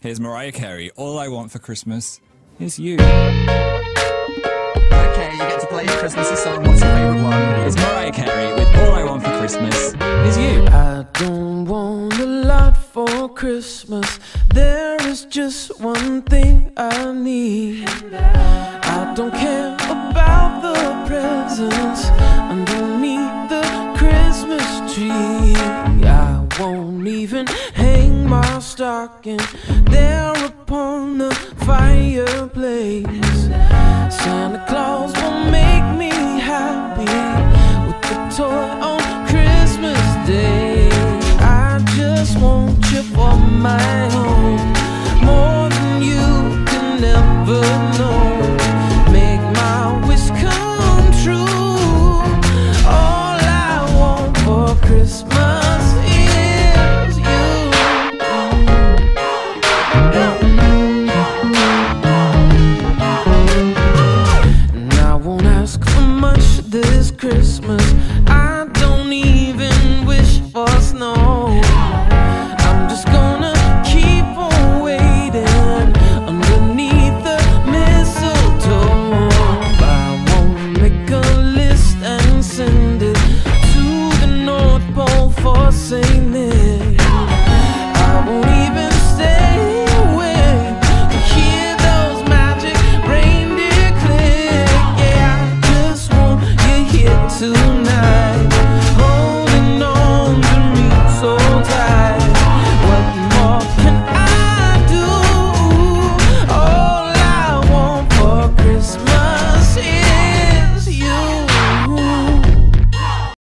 Here's Mariah Carey, All I Want for Christmas Is You. Okay, you get to play your Christmassy song. What's your favourite one? Here's Mariah Carey with All I Want for Christmas Is You. I don't want a lot for Christmas. There is just one thing I need. I don't care about the presents underneath the Christmas tree. I won't even hang my stocking there upon the fireplace. Santa Claus